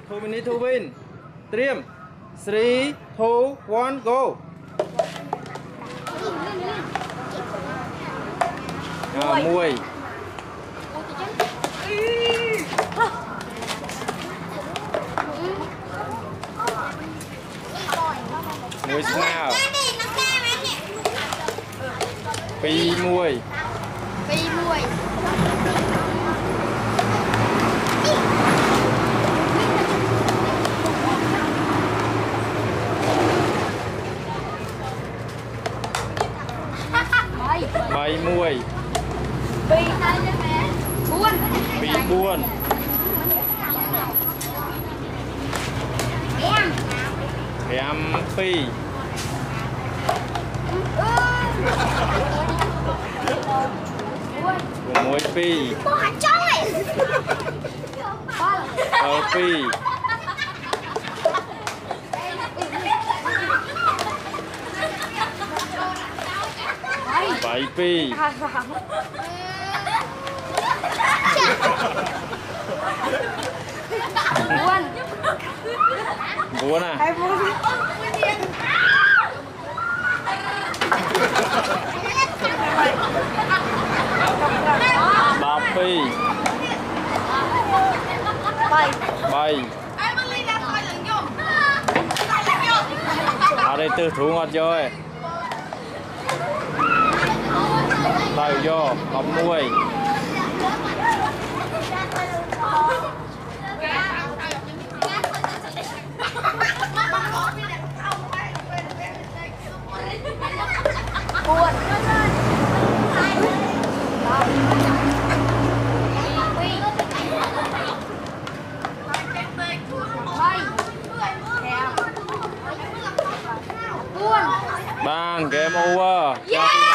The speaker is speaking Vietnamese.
2 minutes to win. Trim. 3, 2, 1, go. Mùi. Mùi nào. Pi mùi. Pi mùi. Bảy mùi. Pi buôn. Pi buôn. Em pi. Mùi pi. Pi. Bảy pi. Buôn. Buôn à? Ba pi. Bảy. Ở đây tư thủ ngọt rồi. Tay vô, bấm mùi. Buôn. Bang, game over. Yeah!